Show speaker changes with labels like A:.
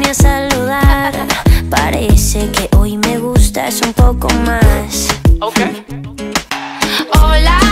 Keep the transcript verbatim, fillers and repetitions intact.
A: vine a saludar. Parece que hoy me gustas un poco más.
B: Ok.
A: Hola,